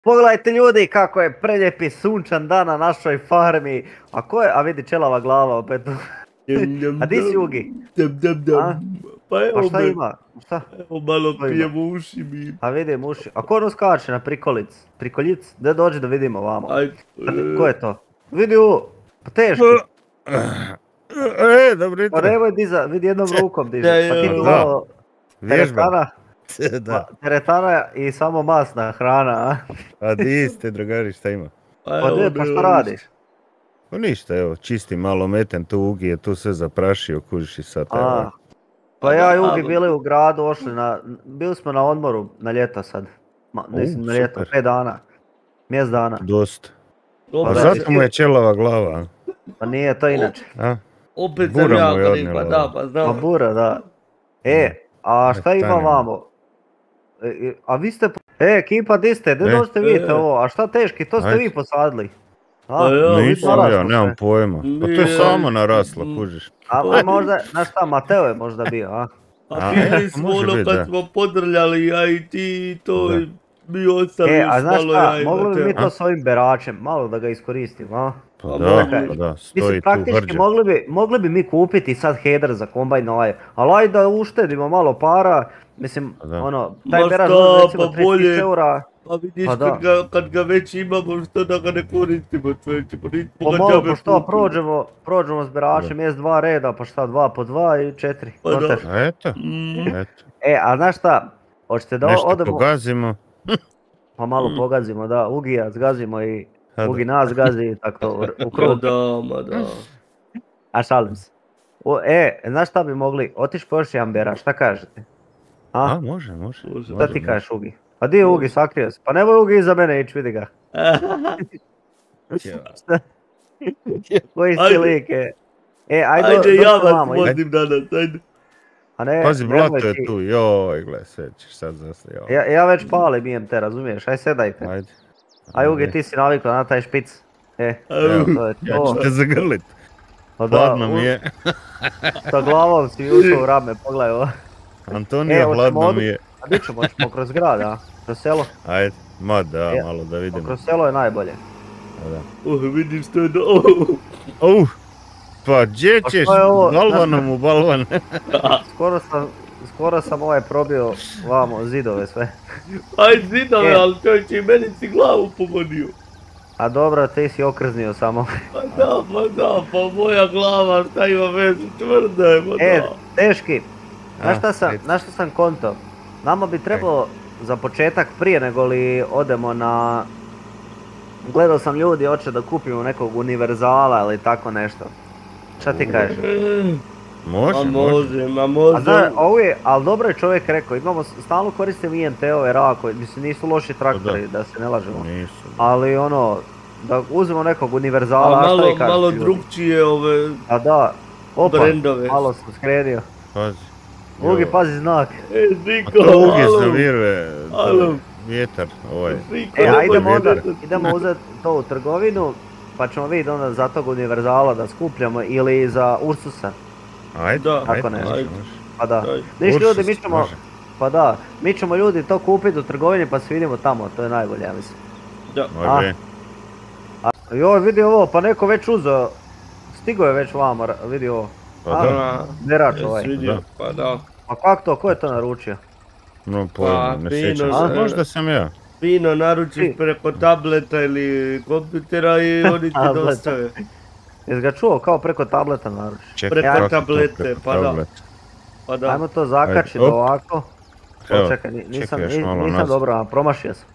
Pogledajte ljudi kako je preljepi sunčan dan na našoj farmi. A ko je? A vidi čelava glava opet. A di si Ugi? A? Pa Pa šta ima? Šta? Evo malo Što ima? pijem uši mi. A vidim uši. A ko ono skače na prikolic? Prikoljic? Da dođi da vidimo vamo. Aj, Ko je to? Vidi ovo. Pa teški. Dobro Pa jutro. nemoj diza, vidi jednom rukom diže. Pa ti tu Da. malo Vježba. teretana, Da. teretana i samo masna hrana, a? A di ste, drugari, šta ima? Pa šta radiš? Pa ništa, evo, čisti malo metem, tu Ugi je tu sve zaprašio, kužiš i sad, A, evo. pa ja i Ugi bili u gradu, bili smo na odmoru na ljeto sad. Mislim na ljeto, super. 5 dana. Mjesec dana. Dosta. A Opet, da, zato mu je čelava glava, Pa nije to inače. a? opet sam Bura ja mu je kriv, pa odnijela. da, pa Pa znam. bura, da. A šta ima Tanjima. vamo? A vi ste... ekipa, di ste? Gdje dođete vidite ovo? A šta teški, to ste Ajde. vi posadili? Pa ja, Nisam naraslo ja, sve. nemam pojma. Pa to je Nije. samo naraslo, kužiš. A možda, znaš šta, Mateo je možda bio, a? A bili smo može ono bit, kad da. smo podrljali, ja i ti i to, Da. mi ostali A znaš malo šta, ja i mogli bi mi Mateo. to s ovim beračem, malo da ga iskoristimo, a? Pa Pa da, čekaj. pa da, Mislim, stoji tu praktički hrđe. mogli bi mi kupiti sad header za kombajn ovaj, ali ajde da uštedimo malo para, mislim, Pa da. ono, taj Ma berač šta, dođe recimo pa bolje. 3000 eura, Pa vidiš, Pa da. kad ga već imamo, što da ga ne koristimo, sve ćemo nismo pa ga malo, džabe pa šta, kupili. prođemo s beračem, jest 2 reda, pa šta, 2 po 2 i 4. Pa da. A eto, Mm, eto. A znaš šta, hoćete da Nešto odemo, pogazimo. pa malo pogazimo, da, Ugija zgazimo i A da. Ugi nas gazi i tako to, u ma krug. da, ma da. A šalim se. Znaš šta bi mogli, otiš po još jedan berač, šta kažete? A, može. Šta ti kažeš Ugi? Pa di je Ugi, sakrio se? Pa nemoj Ugi iza mene ići, vidi ga. Šta? Koji si Ajde. lik je? Ajde Ja dođi vas vamo, vodim danas, ajde. a ne, Pazi, nemoj blato je ti. tu, joj, gle, sve ćeš sad zaslijao. Ja već palim IMT, razumiješ, aj sedajte. Ajde. Aj Ugi, ti si navikla na taj špic. Evo, To je ja to. ću te zagrlit. Pa da, Hladno mi je. sa glavom si ušao u rame, pogledaj ovo. Antonija, hoćemo hladno odmah- mi je. A di ćemo kroz grad, a? Kroz selo? Ajde, ma da, Ja. malo da Pa vidimo. kroz selo je najbolje. A da. Vidim što je da... Pa gdje Pa ćeš? što je ovo? Balvanom u balvan. Skoro sam probio vamo zidove sve. Aj zidove, E. ali čovječe i meni si glavu pogodio. A dobro, ti si okrznio samo. Pa pa moja glava, šta ima veze, tvrda je, pa da. Teški, A, znaš šta sam konto? Nama bi trebalo za početak prije nego li odemo na... Gledao sam ljudi, hoće da kupimo nekog univerzala ili tako nešto. Šta ti kažeš? Može. Ma A može. da, ali dobro je čovjek rekao, stalno koristimo IMT-ove RA, mislim nisu loši traktori, da se ne lažemo. Nisu. Ali ono, da uzmemo nekog A univerzala, a šta vi kažete malo ljudi? drugčije ove A da, opa, brendove. malo sam skrenio. Pazi. Ugi, Joj. pazi znak. Ziko, To Ugi alo. zaviruje. Alo. Vjetar, ovaj. Ziko, A nemoj idemo uzeti to u trgovinu, pa ćemo vidjeti onda za tog univerzala da skupljamo ili za Ursusa. Ajde, Da, tako ajde, nešto. može, Ajde. može. Pa da. Ajde. Viš ljudi, Ursus, mi ćemo, može. pa da, mi ćemo ljudi to kupiti u trgovini pa se vidimo tamo, to je najbolje, ja mislim. Da. Može. Joj, vidi ovo, pa neko već uzeo, stigo je već vamo, vidi ovo. Pa A, da. berač ovaj. Vidio, Da. pa da. A kako to, ko je to naručio? No pojma, ne fino, sjećam a? se. Možda sam ja. Fino naručiš Ti. preko tableta ili kompjutera i oni ti Tableta. dostave. Jesi ga čuo kao preko tableta naručiš? Čekaj, Preko kako to tablete, preko pa da. tableta? Pa da. Ajmo to zakačiti Ajde, op. ovako. Evo, Čekaj, nisam čekaj još malo nisam nazad. dobro, a promašio sam.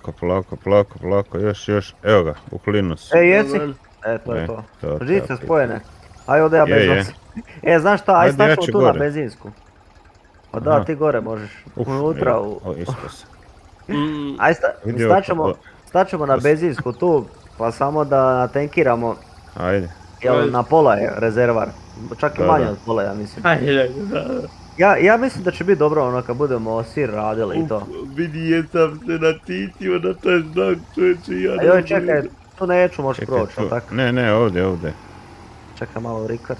Polako, još. Evo ga, uklinu se. Jesi? Dobar. To je E, to. to, Žice to. spojene. Aj ode ja Je, bez je. vas. Znaš šta, aj Ajde, ja staćemo ću tu na gore. benzinsku. Pa da, Aha. ti gore možeš. Uf, Unutra evo, u... o, isto se. Mm, Aj Vidio staćemo na benzinsku tu, pa samo da natenkiramo, Ajde. jel na pola je rezervar. Čak i Da, manje da. od pola, ja mislim. Ajde, da. Ja mislim da će biti dobro ono kad budemo sir radili i to. Vidi, jesam se natitio na taj znak, čovječe, ja A ne joj, mogu. čekaj, tu neću moći Čekaj, proći, tu. jel tako? Ne, ovdje. Čekaj malo Rikard.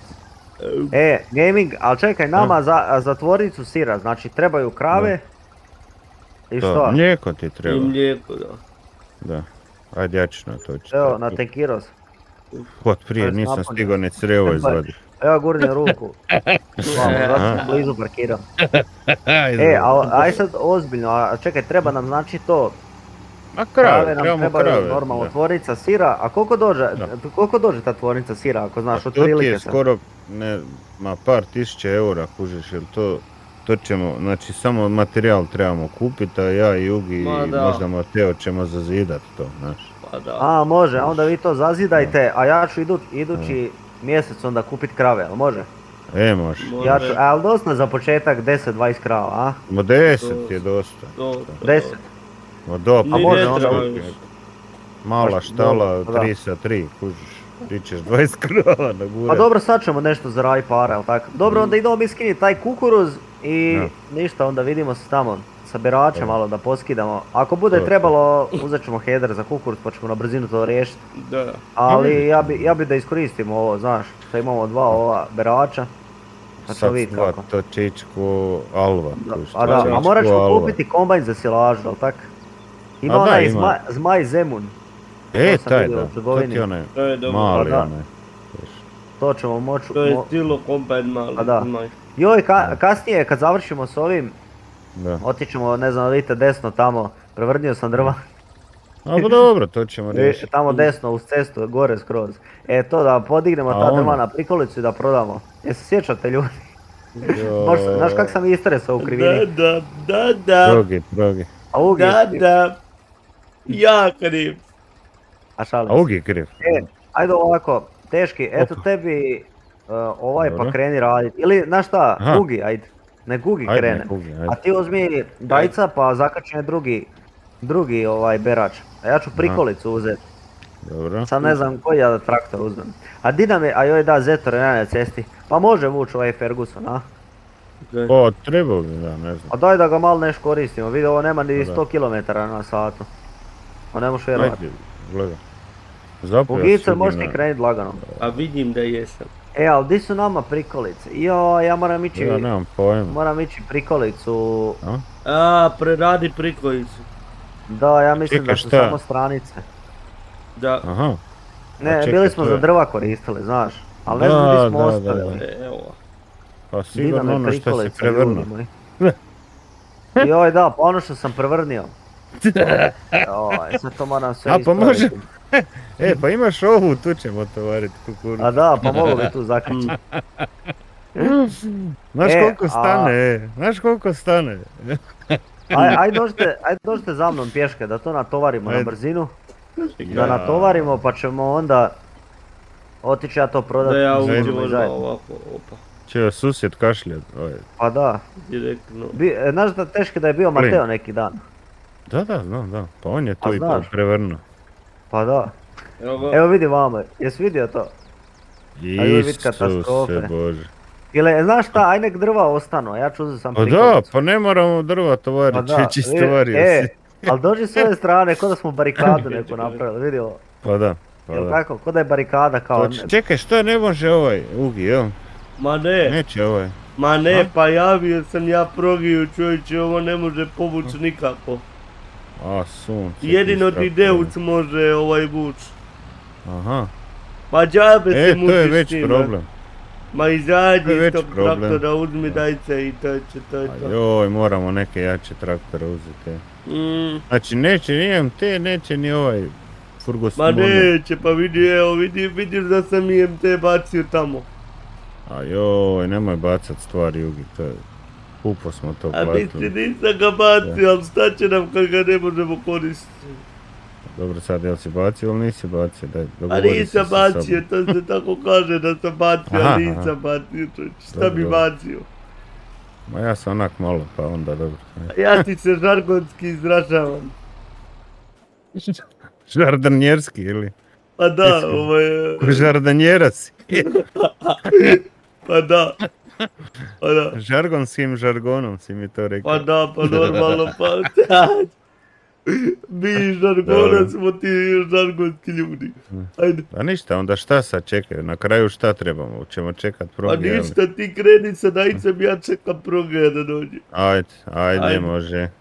Gaming, ali čekaj, nama za tvornicu sira, znači trebaju krave. I To, što? mlijeko ti I treba. mlijeko, da. Da. Ajde, ja ću natočiti. Evo, na Tenkiros. Hod prije, Ajde, nisam napunio. stigao ni crevo izvaditi. Evo gurnio ruku. Vamo, zato sam blizu parkirao. Ajde. Aj sad ozbiljno, a čekaj, treba nam znači to. Ma Krave krave, nam trebamo trebaju krave. normalno da. tvornica sira, a koliko dođe ta tvornica sira ako znaš To ti otprilike je sad? skoro, par tisuća eura, kužiš, jer to ćemo, znači samo materijal trebamo kupiti, a ja i Jugi i Ma da. možda Mateo ćemo zazidat to, znaš. Pa da. A može, a onda vi to zazidajte, a ja ću idući mjesec onda kupit krave, jel može? Može. Ja ću, ali dosta za početak 10-20 krava, a? Ma 10 je dosta. 10. Ma do, Ni pa ne može treba onda više. mala štala, dobro, da. 3 sa 3, kužiš. Ti ćeš 20 krava na gure. Pa dobro, sad ćemo nešto zaraditi para, jel tako? Dobro, onda idemo mi skiniti taj kukuruz i ništa, onda vidimo se tamo sa beračem malo da poskidamo. Ako bude To. trebalo, uzet ćemo header za kukuruz pa ćemo na brzinu to riješiti. Da. Ali ja bi da iskoristimo ovo, znaš, što imamo 2 ova berača. Pa ćemo Sad vidjeti sva kako. to čičko alva. kužiš, A da, a čičko moraš alva. kupiti kombajn za silažu, jel tak? Ima A da, onaj ima. Zmaj Zemun, E, to sam taj vidio da, u to trgovini. ti onaj To je dobro. mali Da. onaj. to ćemo moći. To je stilo kombajn mali. A da. znaj. Joj, kasnije kad završimo s ovim, Da. otićemo, ne znam, vidite desno tamo, prevrnio sam drva. A pa dobro, to ćemo riješiti. Tamo desno uz cestu, gore skroz. E to da podignemo A ta drva ono? na prikolicu i da prodamo. Jel se sjećate ljudi? Joj. Znaš kak sam istresao u krivini? Da. Progi. A Ugi, Da. Ja kriv. a šalim A se. Ugi kriv. Ajde ovako, teški, eto Opa. tebi ovaj Dobro. pa kreni radit. Ili, znaš šta, Aha. Ugi, ajde. Nek Ugi Ajde, krene. nek Ugi, ajde. A ti uzmi dajca pa zakači je drugi ovaj berač. A ja ću prikolicu uzeti. Dobro. Sad ne znam koji ja da traktor uzmem. A di nam je, a joj da, Zetor je na cesti. Pa može vući ovaj Ferguson, a? O, trebao bi, da, ne znam. A daj da ga malo neš koristimo, vidi ovo nema ni Da. 100 km na satu. Pa ne možeš vjerovati. Ajde, gledaj. Zapravo U Gicu sigurno- možeš ti krenit lagano. A vidim da jesam. E, ali di su nama prikolice? Jo, ja moram ići, Ja nemam pojma. moram ići prikolicu. A, preradi prikolicu. Da, ja mislim Čekaj, da su šta? samo stranice. Da. Aha. Ne, čekaj, bili smo to za je- drva koristili, znaš. Ali ne Da, znam gdje smo da, ostavili. Evo. Pa Di nam sigurno je ono što si prikolica, prevrnuo. ljudi moji? Joj da, pa ono što sam prevrnio. Joj, sad to moram sve A, pa može- ispraviti. E, pa imaš ovu, tu ćemo tovariti kukuruz. A da, pa mogu bi tu zakačiti. Znaš E, koliko stane, znaš koliko stane. Aj dođite za mnom pješke da to natovarimo na Ajde. brzinu. Da Ja. natovarimo pa ćemo onda otići ja to prodat. Da ja Zajedno uđem i odmah zajedno. ovako, opa. Čeo susjed kašljat. Pa da. Direktno. Znaš da teško da je bio Plin. Mateo neki dan? Da, znam, da. Pa on je Pa tu i znaš. prevrnuo. Pa da. Evo ga. Evo vidi vamo, jesi vidio to? vid katastrofe. Isuse Bože. Ili znaš šta, aj nek drva ostanu, ja ću uzeti sam Pa da, prikolicu. pa ne moramo drva tovariti, Pa da, čisto vario si. ali dođi s ove strane, ko da smo barikadu neku napravili, vidi ovo. Pa da, pa Jel da. tako, ko da je barikada kao... Čekaj, što ne može ovaj Ugi, jel? Ma ne, Neće ovaj. ma ne, A? pa javio sam ja progiju čovječe, ovo ne može povući nikako. A, sunce. Jedino ti ti Deutz može vući. Aha. Ma džabe se E, to je mučiš već s time. problem. Ma To je izađi iz već tog problem. traktora, uzmi dajce i to je to. A joj, moramo neke jače traktore uzeti. Mm, Znači, neće ni IMT, neće ni ovaj Ferguson. ma neće, pa vidi, evo, vidiš da sam IMT bacio tamo. A joj, nemoj bacat stvari, Jugi, to je... Kupo smo to A platili. nisam ga bacio, ali šta će nam kad ga ne možemo koristiti? Dobro, sad jel si bacio ili nisi bacio? Daj, A dogovori se nisam sa bacio, sobom. to se tako kaže da sam bacio, Aha, ali aha. nisam bacio, čovječe, šta Dobro, bi dobro. bacio? Ma ja sam onak malo, pa onda dobro. Ja ti se žargonski izražavam. Žardanjerski ili? Pa da, Ko žardanjera si? pa da. Pa da, Žargonskim žargonom si mi to rekao. pa da, pa normalno, pa... Mi žargona Dobro. smo ti žargonski ljudi. Ajde. Pa ništa, onda šta sad čekaju? Na kraju šta trebamo? Ćemo čekat Pa proge, jel? ništa, ti kreni sa dajcem, ja čekam proge da dođe. Ajde, Ajde. može.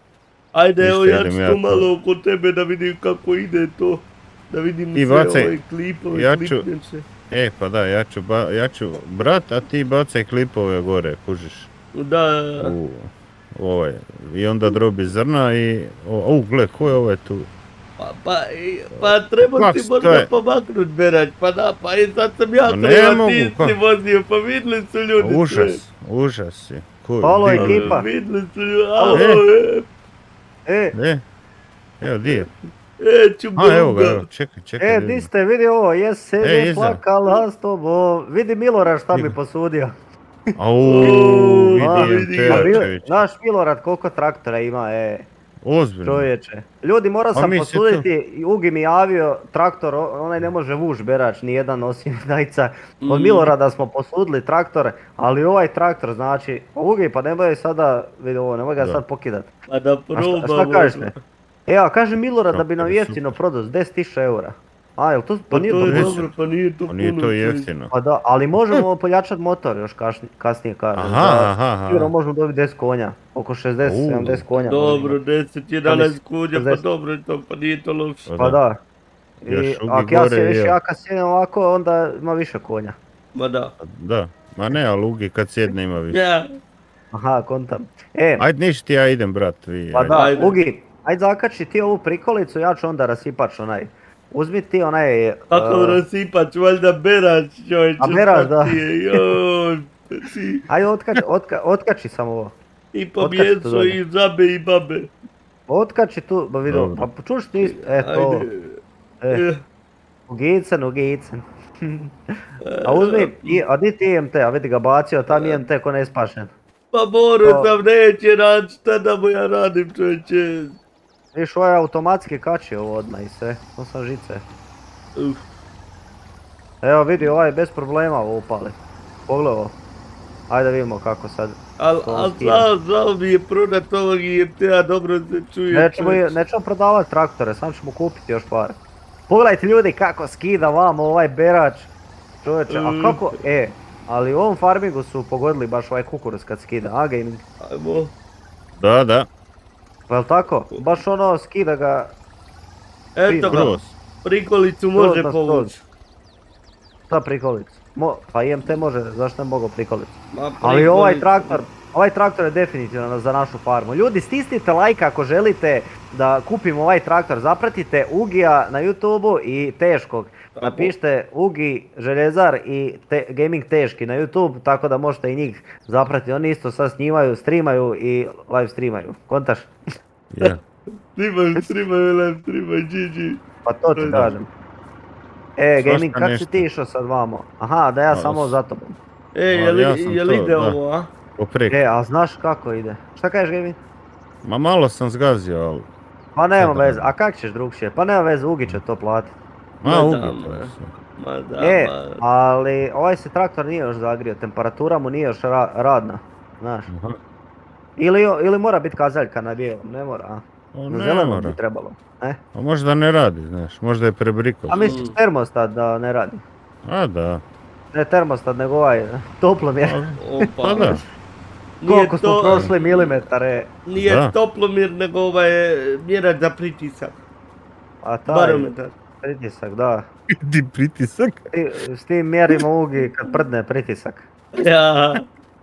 Ajde, evo Ništa, ja idem ću ja tu to. malo oko tebe da vidim kako ide to. Da vidim I sve bacaj. ove klipove, Ja ću- klipnjače. Pa da, ja ću brat, a ti bacaj klipove gore, kužiš. Da, U ovaj. I onda drobi zrna i... gle, ko je ovaj tu? pa treba Kak ti to možda je? pomaknut Berać, pa da, pa i sad sam ja Pa ne treba, mogu, ti kak? si vozio, pa vidli su ljudi sve. Užas si. Halo, Di je? ekipa. Vidli su ljudi, Alo. alo, Evo, di je? ću A, evo ga, Boga. evo, čekaj. da di vidim. ste, vidi ovo, jes se iza. plakala s tobom. Vidi Milorad šta mi Iza. posudio. Au, A, vidim te, ga. čovječe. Naš Milorad koliko traktora ima, Ozbiljno. čovječe. Ljudi, morao Pa sam mi se posuditi, Ugi mi javio traktor, onaj ne može vuš Berač, ni jedan osim Najca. Od Mm. Milorada smo posudili traktor, ali ovaj traktor znači, Ugi pa nemoj sada, vidi ovo, nemoj ga Da. sad pokidat. Pa da A probamo. šta kažete? A kaže Milorad da bi nam Traktor je jeftino prodao s 10.000 eura. A, jel to, Pa nije to to je puno. dobro, pa nije to Pa nije puno, to čovječe. jeftino. Pa da, ali možemo pojačat motor još kasnije kaže. Aha. Sigurno možemo dobiti 10 konja, oko 60-70 konja. Dobro, 10-11 konja, pa 60. dobro je to, pa nije to loše. Pa da. Još I Ugi ako ja gore, se više je. jaka sjednem ovako, onda ima više konja. Ma da. Da. Ma ne, ali Ugi kad sjedne ima više. Ja, Aha, kontam. Ajde ništa, ja idem brat. Vi, Pa ajde. da, Ajde. Ugi, ajde zakači ti ovu prikolicu, ja ću onda rasipač onaj. Uzmi ti onaj... kako rasipač, valjda Berać, čovječe. A Berać, šta da. ti je, joj, ti. Ajde otkači samo ovo. I Otkači to pomjeco, dolje. i žabe, i babe. Otkači tu, ba vidio, Dobro. pa čuš ti, to, Ajde. ugicen. A uzmi, a di ti IMT, a vidi ga bacio, tam IMT ko ne spašen. Pa morao To- sam, neće naći, šta da mu ja radim, čovječe. Viš, ovaj automatski kači ovo odmah i sve, to sam žice. Uf. Evo vidi, ovaj bez problema ovo upali. Pogledaj ovo. Ajde vidimo kako sad. Al To skida. žao mi je prodat ovog IMT-a, dobro se čuje. Nećemo prodavati traktore, sam ćemo kupiti još par. Pogledajte ljudi kako skida vamo ovaj Berač. Čovječe, a kako, ali u ovom farmingu su pogodili baš ovaj kukuruz kad skida, a gaming. Ajmo. Da. Pa jel tako? Baš ono skida ga, Eto ga, Skroz. prikolicu može da, povući. šta prikolicu? Pa IMT može, zašto ne mogu prikolicu? Ma, Ali ovaj prikolicu. traktor je definitivno za našu farmu. Ljudi, stisnite like ako želite da kupimo ovaj traktor. Zapratite Ugija na YouTubeu i Teškog. Napišite Ugi Željezar i Gaming Teški na YouTube, tako da možete i njih zapratiti. Oni isto sad snimaju, streamaju i live streamaju. Kontaš? Je. Streamaj, GG. Pa to ti Da. kažem. Svašta Gaming, kak si nešto. ti išao sad vamo? Aha, da ja A, samo za tobom. Ja sam jel to, ide da. ovo, a? Poprek. A znaš kako ide? Šta kažeš Gaming? Ma malo sam zgazio, ali... Pa nema Sada. veze, a kak ćeš drugčije? Pa nema veze, Ugi će to platiti. Ma, Ma Ugi da, to ma. je sve. Ma da, ma. Ali ovaj se traktor nije još zagrio, temperatura mu nije još radna, znaš. Aha. Ili mora biti kazaljka na bijelom, ne mora, a? O, Na ne zelenom mora. bi trebalo, ne? A možda ne radi, znaš, možda je prebrikao. A misliš termostat da ne radi? A da. Ne termostat, nego ovaj toplomjer. Opa. Pa da. Koliko smo prošli milimetare, Nije Da. toplomjer, nego ovaj mjerač za pritisak. a taj Barometar. pritisak, da. Di pritisak? S tim mjerimo Ugi kad prdne pritisak. Ja.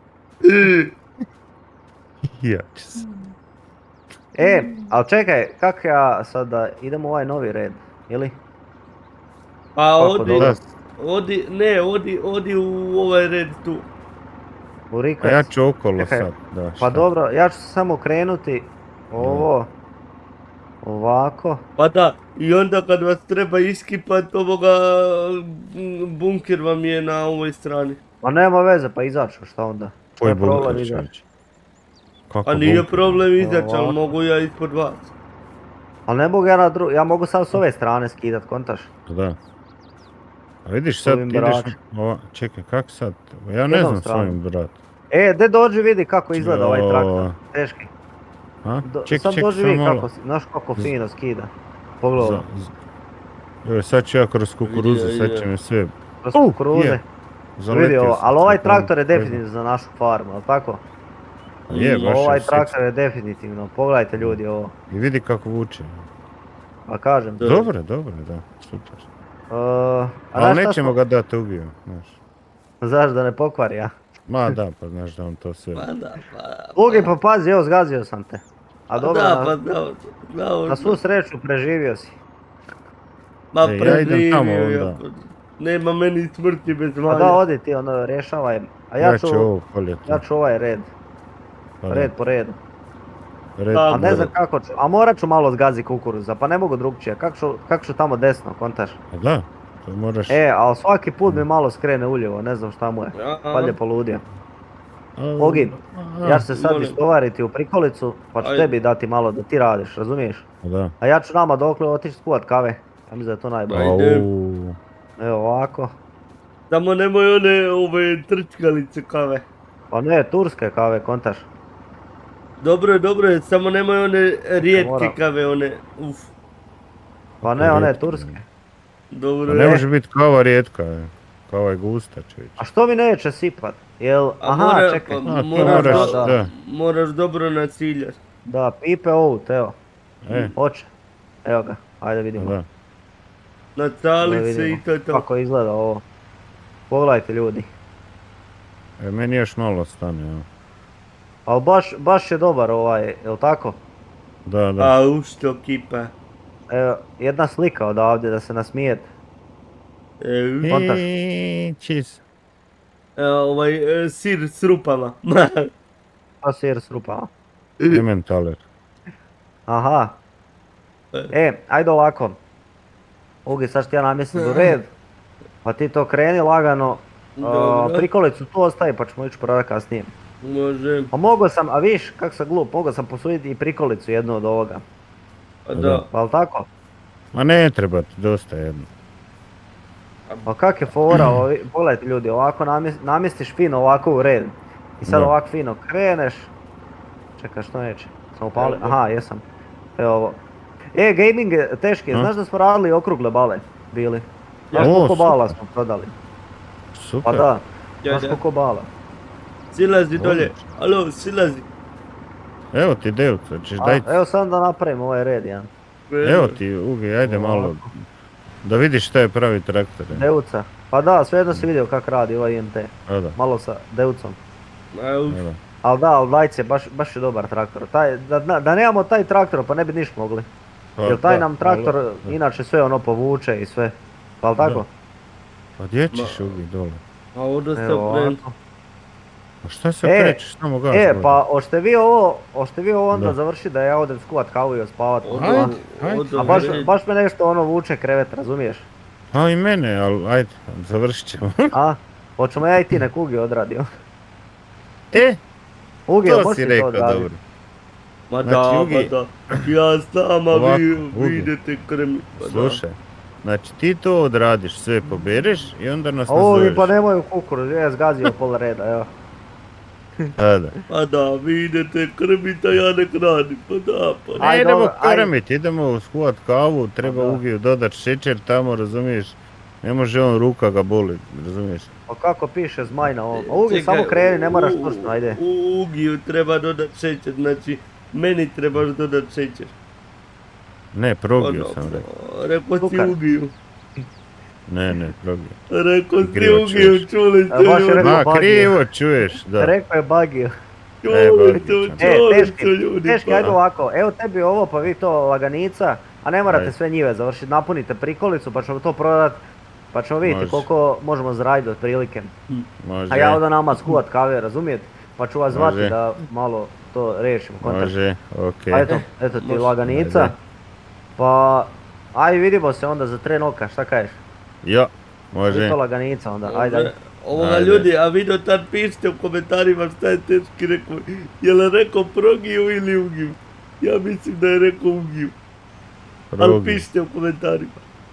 Ja će se. Ali čekaj, kak ja sada idem u ovaj novi red, ili? Pa Kako odi, dobro? odi u ovaj red tu. U A Rikac. ja ću okolo Čekaj, sad, da. Pa šta? dobro, ja ću samo krenuti ovo, ovako. Pa da, i onda kad vas treba iskipat ovoga, bunker vam je na ovoj strani. Ma nema veze, pa izaću, šta onda? Tvoj je problem bunker, izaći. čovječe. Kako Pa nije bunker? problem izaći, ali Ovako. mogu ja ispod vas. Ali ne mogu ja na ja mogu samo s ove strane skidat, kontaš? Da. A vidiš sad ovim ideš... beračem. Čekaj, kako sad? Ja ne Jednom znam stranom. svojim brat. De dođi vidi kako izgleda ovaj Jo. traktor, teški. A? Sad Čekaj, dođi samo vidi malo. kako, znaš kako fino skida. Pogledaj, ovo, Evo sad ću ja kroz kukuruzu, Vidi, sad je. će mi sve... kroz je. kukuruze. Zaletio Vidi ovo, sam ali ovaj sad, traktor je ne znam. definitivno za našu farmu, ali tako? Je, baš Ovaj je traktor je definitivno, pogledajte ljudi ovo. I vidi kako vuče. Pa kažem. Da. Dobro, da, super. A Ali znaš šta nećemo smo- ga dati ubiju, znaš. Znaš da ne pokvari, ja. Ma da, pa znaš da on to sve... Pa da, pa... Ugi, pa pazi, evo zgazio sam te. A dobro, Da, pa znao na svu sreću preživio si. Ma ja idem tamo preživio onda. ja. Nema meni smrti bez Pa valja. da, odi ti, ono, rješavaj. A Ja ću ovo koljeti. ja ću ovaj red. Pa da, Red po redu. red A A po ne redu. znam kako ću, a morat ću malo zgazi kukuruza, pa ne mogu drugčije. Kako ću tamo desno, kontaš? Pa da, to moraš... Ali svaki put mi malo skrene uljevo, ne znam šta mu je. Valjda poludio. Ogi, ja ću se sad molim. istovariti u prikolicu, pa ću Ajde. tebi dati malo da ti radiš, razumiješ? Pa da. A ja ću nama dokle otići skuvat kave. Ja mislim da je to najbolje. Ajde. Au. Evo ovako. Samo nemoj one ove trčkalice kave. Pa ne, turske kave, kontaš. Dobro je, samo nemoj one rijetke Moram. kave, one, uf. Pa ne, one Rijetke, turske. Dobro Pa ne je. može biti kava rijetka, kava je gusta čovječ. A što mi neće sipat? Jel, A aha, čekaj. pa A, to moraš, da. moraš dobro naciljat. Da, pipe out, evo. E, Hoće. Evo ga, ajde vidimo. da. Nacali Da se vidimo i to je to. kako izgleda ovo. Pogledajte ljudi. Meni još malo stane, evo. Ali baš je dobar ovaj, jel tako? Da. A u što kipa. Evo, jedna slika odavdje da se nasmijete. Kontaš. Cheese. Sir s rupama. Pa sir s rupama. Emmentaler. Aha. Ajde ovako. Ugi, sad ću ti ja namjestiti u red. Pa ti to kreni lagano. Dobro. Prikolicu tu ostaje pa ćemo ići prodat kasnije. Može. A mogao sam, a viš kak sam glup, mogao sam posuditi i prikolicu jednu od ovoga. Pa da. Pa jel tako? Ma ne treba ti, dosta jedno. Pa kak je fora, pogledajte ljudi, ovako namjestiš fino ovako u red. I sad Da. ovako fino kreneš. Čekaj, što neće? Sam upalio, aha, jesam. Evo ovo. Gaming je teški, A? znaš da smo radili okrugle bale bili? Znaš O, koliko super. bala smo prodali? Super. Pa da, Ja, znaš da. koliko bala. Silazi dolje. Odlično. Alo, silazi. Evo ti Devca, ćeš daj... Evo sam da napravim ovaj red jedan. Evo ti Ugi, ajde malo. Da vidiš šta je pravi traktor. Deutca. Pa da, svejedno si vidio kak radi ovaj IMT. A da, Malo sa Deutcom. Au. a da. Ali dajce, baš je dobar traktor. Da nemamo taj traktor pa ne bi niš mogli. Pa Jer taj da, nam traktor ali- inače sve ono povuče i sve. Pa li tako? Pa gdje ćeš Ugi dole? A onda se Evo okrenuti. ovako. Pa šta se E, krećeš, samo gaz vodi. Pa hoćete vi ovo onda Da. završiti da ja odem skuvat kavu i ospavat. Ajde. A baš me nešto ono vuče krevet, razumiješ? A i mene, ali ajde, završit ćemo. A? Hoćemo ja i ti nek Ugi odradio. Ugi, To si možeš ti to rekao, odraditi? dobro. Ma Znači, da, Ugi- ma da. Ja znam, a Ovako, vi Ugi. idete krmi. Pa da. Slušaj, znači ti to odradiš, sve pobereš i onda nas A Ugi nazoveš. pa nemoj u kukuruz, ja zgazio pola reda, evo. A da. Pa da, vi idete krmiti, a ja nek radim. Pa da, pa. Aj, Ne idemo dobro, aj. krmit, idemo skuvat kavu, treba Da. Ugiju dodat šećer tamo, razumiješ? Ne može on, ruka ga boli, razumiješ? Pa kako piše zmaj na ovom? A Ugi, Čekaj, samo kreni, ne moraš tučno, ajde. U Ugiju treba dodat šećer, znači meni trebaš dodat šećer. Ne, progio sam rekao. Rekao si Sukar. Ugiju. Ne, progio. Rekao si Krivo Ugiju, čuješ. čuli ste baš je ljudi. rekao- Ma, bagio. krivo čuješ, da. Rekao je bagio. Čuli ste, bagio. čuli ste ljudi. Teški, pa. ajde ovako, evo tebi ovo pa vi to laganica, a ne morate Ajde. sve njive završiti, napunite prikolicu pa ćemo to prodat, pa ćemo vidjeti Može. koliko možemo zaraditi otprilike. Može, A ja onda nama skuvat kave, razumijete? Pa ću vas zvati Može. da malo to riješimo, kontakt. može, okej. A eto ti Može. laganica. Ajde. Pa, aj vidimo se onda za tren oka, šta kažeš? Ja, I može. to laganica onda, ajde. Ovoga Ajde. ljudi, a vi do tad pišite u komentarima šta je teški rekao. Je li rekao progiju ili ugiju? Ja mislim da je rekao ugiju. Ali Progi. pišite u komentarima.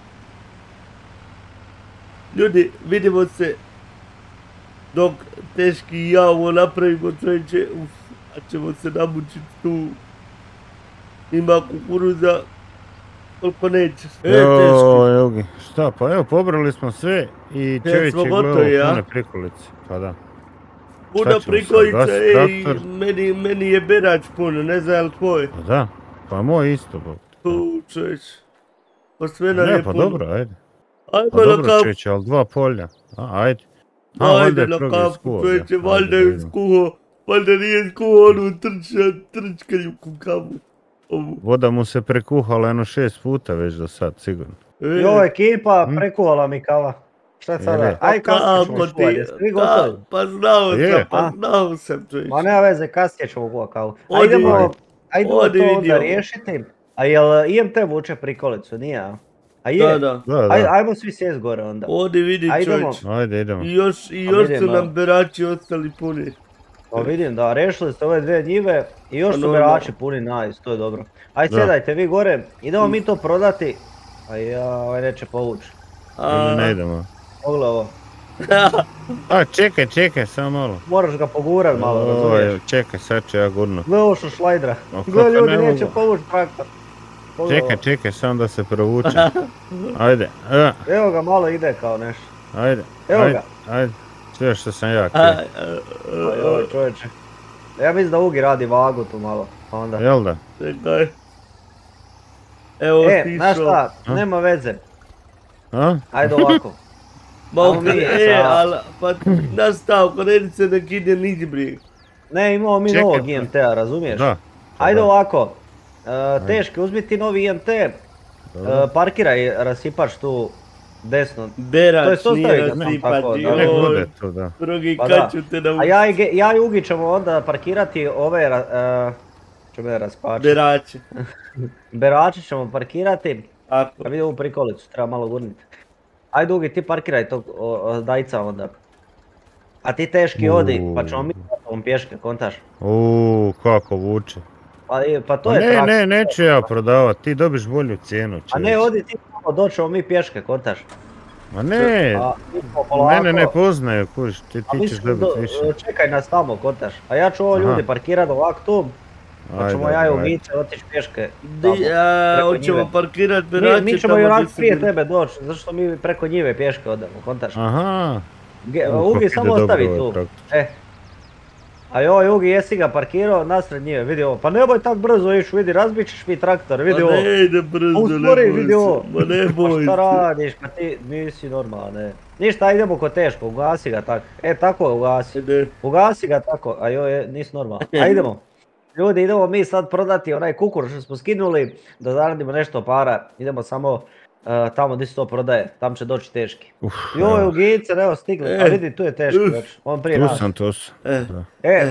Ljudi, vidimo se dok teški i ja ovo napravimo čovječe. A ćemo se namučiti tu. Ima kukuruza. Koliko nećeš. Teški. Joj, Ugi, šta pa evo pobrali smo sve i čovjek smo je gotovi, gledao a? pune prikolice, pa da. Puna ćemo sad, prikojica, gas traktor? meni je berač puno, ne znam je li tvoj. Pa da, pa moj isto, bog. Čovječ, pa sve nam Ne, je pa puno. dobro, ajde. Ajmo Pa na dobro kafu. čeće, ali 2 polja. Ajde. valjda Ajde je na Trogi kafu, iskuo, čovječe, da. valjda Ajde, je iskuo. Valjda nije iskuo onu trčkaljuku kavu. Ovu. Voda mu se prekuhala jedno 6 puta već do sad, sigurno. Jo, ekipa, prekuvala mi kava. Šta sada? Je. Aj, kasnije ćemo čuvati, jeste vi gotovi? Pa znao Je. sam, pa A? znao sam, čovječe. Ma nema veze, kasnije ćemo kuvat kavu. Odi. Ajdemo Odi to vidi onda ovo. riješiti. A jel IMT vuče prikolicu, nije? A je? Da. Da, Ajmo svi sjest gore onda. Odi vidi, Ajdemo. čovječe. Ajde, idemo. I još vidim, su da. nam berači ostali puni. Pa vidim da, rešili ste ove 2 njive i još Pa su normalno. berači puni, nice, to je dobro. Aj Da. sjedajte vi gore, idemo mi to prodati. A ja, ovaj neće povući. Ili ne idemo. Pogledaj ovo. A, čekaj, samo malo. Moraš ga pogurat malo, Oj, razumiješ? čekaj, sad ću ja gurno. Gle ovo što šlajdra. Ma Gle kako ljudi, ne neće mogu. povući traktor. Pogledaj ovo. Čekaj, samo da se provuče. Ajde, Evo ga, malo ide kao nešto. ajde. Evo ga. Ajde. Sve što sam ja htio. Joj čovječe. Ja mislim da Ugi radi vagu tu malo, pa onda. Jel da? Čekaj. Evo Znaš stišao. šta, A? nema veze. A? Ajde ovako. Ajmo mi sa- pa nastav, konedice nek ide niđi brijeg. Ne, imamo mi Čekaj, novog IMT-a, razumiješ? Da. Ajde Da. ovako. Teški, uzmi ti novi IMT, Dobro. parkiraj rasipač tu desno. To Berač jest ostavi nije ga tam rasipat, tako, da. Nek bude joj. to, da. Drugi, Pa da. kad ću te A naučiti? ja i Ugi ćemo onda parkirati ove, čeme raspače. Berači. Berači ćemo parkirati. Ako. A vidi ovu prikolicu, treba malo gurniti. Ajde Ugi, ti parkiraj tog dajca onda. A ti teški odi, pa ćemo mi ovom pješke, kontaš. Kako vuče. Pa to Pa je traktor. neću ja prodavat, ti dobiš bolju cijenu. A ne, odi ti malo, doćemo mi pješke, kontaš. Ma ne, A, idemo polako. mene ne poznaju, kužiš, A ti mi ćeš ćemo dobit više. čekaj nas tamo, kontaš. A ja ću ovo Aha. ljudi parkirat ovak tu, pa ćemo ja i Ugice otići pješke. tamo, preko Hoćemo njive. parkirat berače Mi ćemo i tamo onak gdje se prije vidi. tebe doći, zato što mi preko njive pješke odemo, kontaš. Aha. Ugi, kako samo ide ostavi dobro ovaj tu. traktor. A joj Ugi, jesi ga parkirao nasred njive, vidi ovo. Pa nemoj tak brzo ići, vidi, razbit ćeš mi traktor, vidi Pa ovo. ne ide brzo, Uspori, ne boj vidi se. ovo. Ma ne Pa boj šta se. radiš, pa ti nisi normalan, ne. Ništa, idemo kod teško, ugasi ga tako. Tako ga ugasi. Ne. Ugasi ga tako, a joj, nisi normalan. A idemo. Ljudi, idemo mi sad prodati onaj kukur što smo skinuli, da zaradimo nešto para. Idemo samo tamo gdje se to prodaje, tam će doći teški. Joj, evo. Ugice, evo stigli, a vidi, tu je teški već, on prije nas. Tu sam. Da.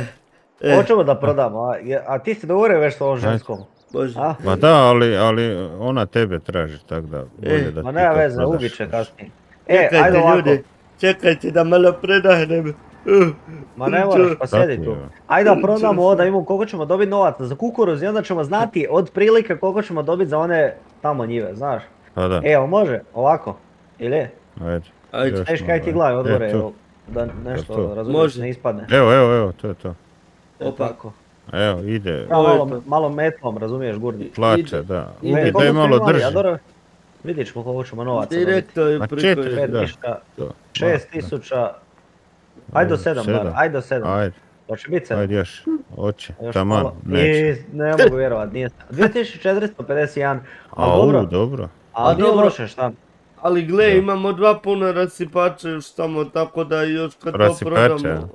Hoćemo da prodamo, a ti si dogovorio već s ovom ženskom? Može. A? Ma da, ali ona tebe traži, tako da bolje da Ma ti nema to veze, prodaš. Ugi će kasnije. Ajde Čekajte ovako. ljudi, čekajte da malo predahnem. Ma ne moraš, pa sjedi Tako tu. je. Ajde da prodamo ovo da imamo koliko ćemo dobiti novaca za kukuruz i onda ćemo znati od prilike koliko ćemo dobiti za one tamo njive, znaš. Pa da, Evo može, ovako, ili je? ajde. Ajde. Još Teški, malo, aj ti gledaj odgore, tu. evo, da To. nešto razumiješ Može. ne ispadne. Evo, to je to. Opa. Tako. Evo, ide, Ja, Ovo je malo, to. malo metlom, razumiješ, gurni. plače, ide. da. Ide. Ugi, Koliko daj smo malo imali, drži. a dobro, vidit ćemo koliko ćemo novaca dobiti. Direktno je Ma preko. 4, da. 5.000, To. 6.000, ajde do 7 bar, ajde do 7. Ajde, Hoće biti 7. ajde još. Hoće, Još taman, malo. neće. Ne mogu vjerovat, nije 2451, ali dobro, Dobro. ali nije dobro. loše šta. Ali gle, Da. imamo 2 puna rasipača još tamo, tako da još kad to Rasipača, prodamo,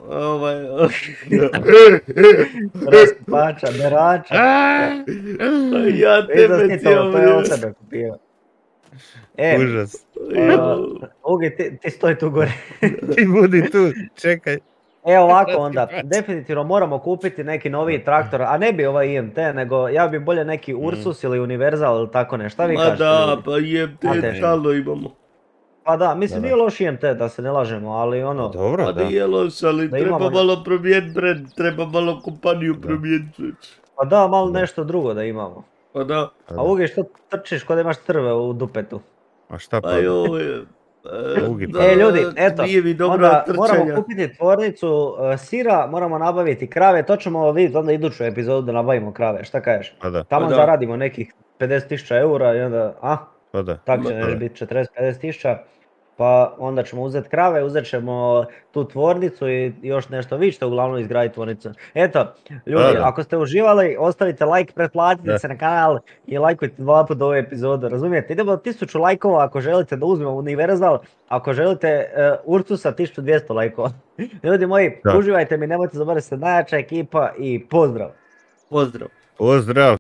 Raspača, berača. ja tebe To je cijelo od vrijeme. tebe kupio. Užas. Ugi, ti stoj tu gore. Ti budi tu, čekaj. Ovako onda, definitivno moramo kupiti neki noviji traktor, a ne bi ovaj IMT, nego ja bi bolje neki Ursus ili Universal ili tako nešto, šta vi Ma kažete? da, ljudi? pa jebte, Znate. stalno imamo. Pa da, mislim Da. nije loš IMT, da se ne lažemo, ali ono, Dobro, Pa da. nije loš, ali Da treba imamo- malo promijeniti brand, treba malo kompaniju Da. promijeniti. pa da, malo nešto drugo da imamo. Pa da, A Ugi, što trčiš kod imaš trve u dupetu? A šta pa? pa joj. Ugi, da, Ljudi, eto, Nije mi dobro onda moramo trčanja. kupiti tvornicu sira, moramo nabaviti krave, to ćemo vidjeti onda iduću epizodu da nabavimo krave, šta kažeš? Pa da, Tamo Pa da. zaradimo nekih 50.000 eura i onda, pa da. tako Ma će da. biti 40-50 tisuća. pa onda ćemo uzeti krave, uzet ćemo tu tvornicu i još nešto. Vi ćete uglavnom izgraditi tvornicu. Eto, ljudi, Da. ako ste uživali, ostavite like, pretplatite se na kanal i lajkujte 2 puta ovu epizodu, razumijete? Idemo 1000 lajkova ako želite da uzmemo Univerzal, ako želite Ursusa 1200 lajkova. Ljudi moji, Da. uživajte mi, nemojte zaboraviti, ste najjača ekipa i pozdrav! Pozdrav. Pozdrav!